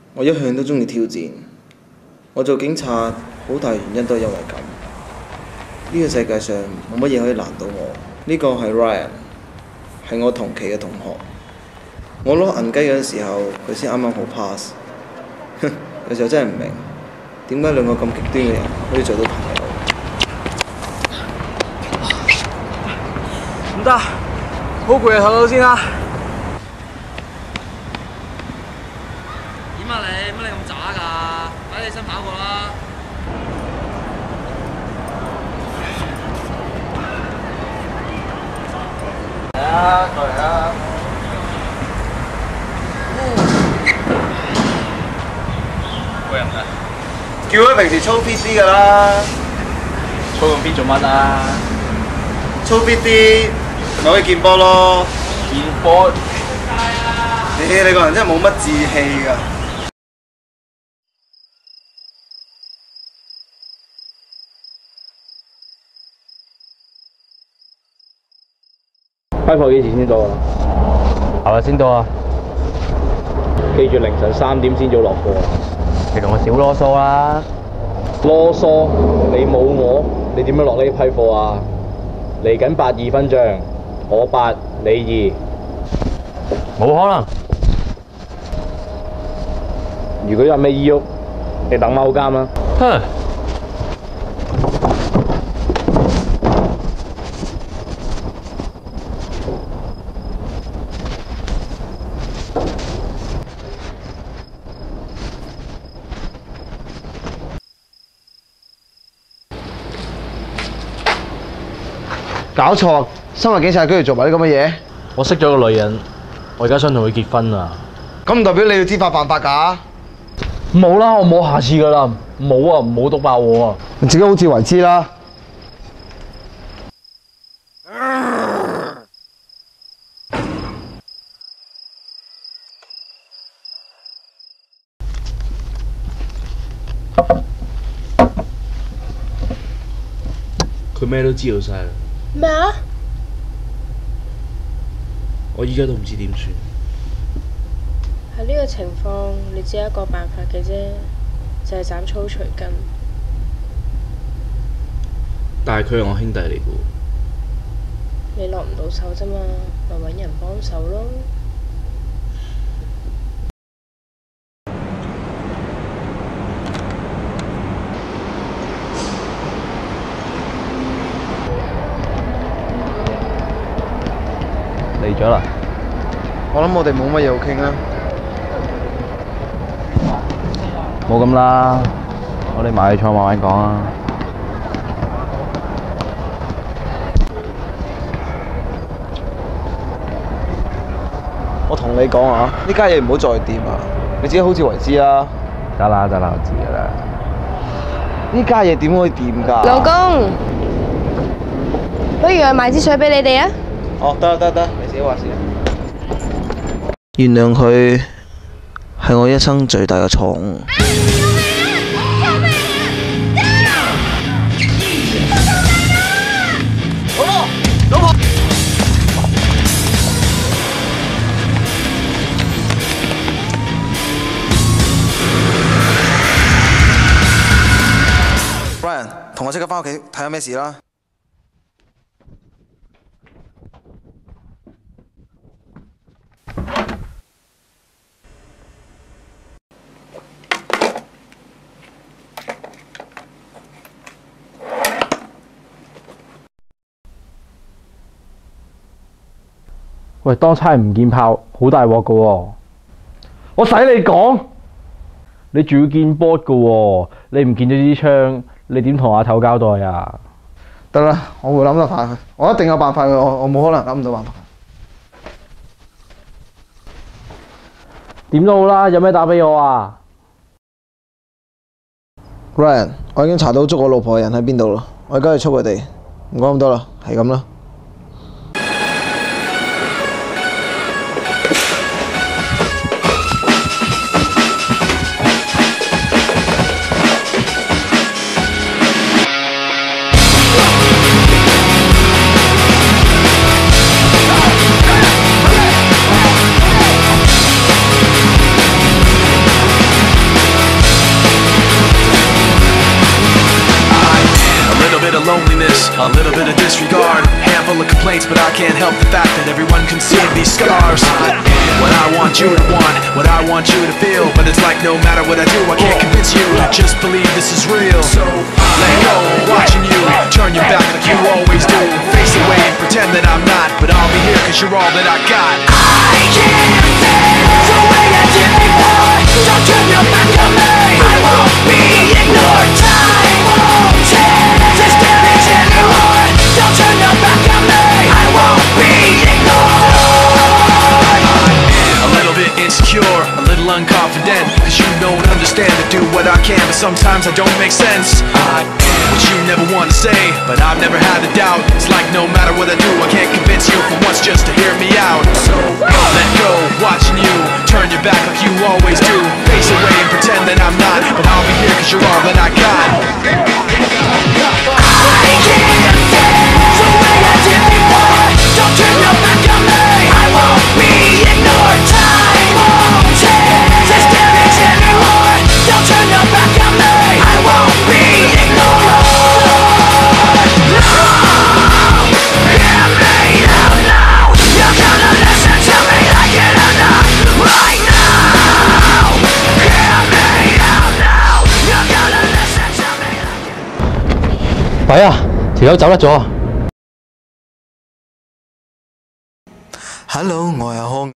我一向都中意挑戰。我做警察好大原因都係因為咁。呢個世界上冇乜嘢可以難到我。呢個係 Ryan， 係我同期嘅同學。我攞銀雞嗰陣時候，佢先啱啱好 pass。有時候真係唔明點解兩個咁極端嘅人可以做到朋友。 唔得，好攰啊，唞唞先啦。 點啊你？乜你咁渣㗎？快啲起身跑過啦！ 嚟啊，過嚟啊！個人啊，叫佢平時操 fit 啲㗎啦。操咁 fit 做乜啊？操 fit 啲咪可以見波咯。見波？你個人真係冇乜志氣㗎。 批貨幾時先到啊？後日先到啊！記住凌晨3點先早落貨啊！你同我少囉嗦啦！囉嗦？你冇我，你點樣落呢批貨啊？嚟緊8-2分賬，我8，你2，冇可能！如果有咩意喐，你等踎監啦！哼！ 搞錯！身為警察居然做埋啲咁嘅嘢。 我識咗個女人，我而家想同佢結婚啊！ 咁唔代表你要知法犯法㗎？ 冇啦，我冇下次㗎啦！冇啊，唔好督爆我啊！ 你自己好自為之啦。 佢咩都知道晒啦。 咩啊？ 我依家都唔知點算。 喺呢個情況，你只有一個辦法嘅啫，就係斬草除根。 但係佢係我兄弟嚟嘅喎。 你落唔到手啫嘛，咪揾人幫手咯。 嚟咗啦！ 我諗我哋冇乜嘢好傾啦。 冇咁啦，我哋埋去坐慢慢講啊。 我同你講啊，呢家嘢唔好再掂啊，你自己好自為之啊。 得啦，我知㗎啦。 呢家嘢點可以掂㗎？ 老公，不如我買支水俾你哋啊！ 哦，得，你自己話事。原諒佢係我一生最大嘅錯誤。老婆，Ryan， 同我即刻返屋企睇下咩事啦。 喂，當差唔見炮，好大鑊㗎喎！我使你講，你仲要見波㗎喎！你唔見咗支槍，你點同阿頭交代啊？ 得啦，我會諗到辦法，我一定有辦法嘅，我冇可能諗唔到辦法。 點都好啦，有咩打俾我啊 Ryan， 我已經查到捉我老婆嘅人喺邊度啦，我而家去捉佢哋。唔講咁多啦，係咁啦。 face, but I can't help the fact that everyone can see these scars. What I want you to want, what I want you to feel, but it's like no matter what I do, I can't convince you to just believe this is real. So let go, watching you turn your back like you always do. Face away and pretend that I'm not, but I'll be here 'cause you're all that I got. I can't feel the way I did before. Don't turn your back on me. I won't be ignored. Time won't change this damage anymore. Don't turn your back on me. I won't be ignored. A little bit insecure, a little unconfident, 'cause you don't understand to do what I can, but sometimes I don't make sense. What you never want to say, but I've never had a doubt. It's like no matter what I do, I can't convince you for once just to hear me out. So let go, watching you turn your back like you always do. Face away and pretend that I'm not, but I'll be here 'cause you're all that I got. I can't feel the way I did before. Don't turn your back on me. I won't be ignored. Time won't change this damage anymore. Don't turn your back on me. I won't be ignored. No, hear me out now. You're gonna listen to me like it or not. Right now, hear me out now. You're gonna listen to me like it. 弊啊！條友走甩咗。 Hello，我係阿康。